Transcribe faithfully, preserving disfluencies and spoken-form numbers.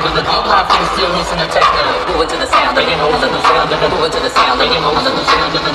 sound of the all my friends still listen to techno. Moving to the sound of the sound of the sound of the moving to the sound of the sound of the sound of the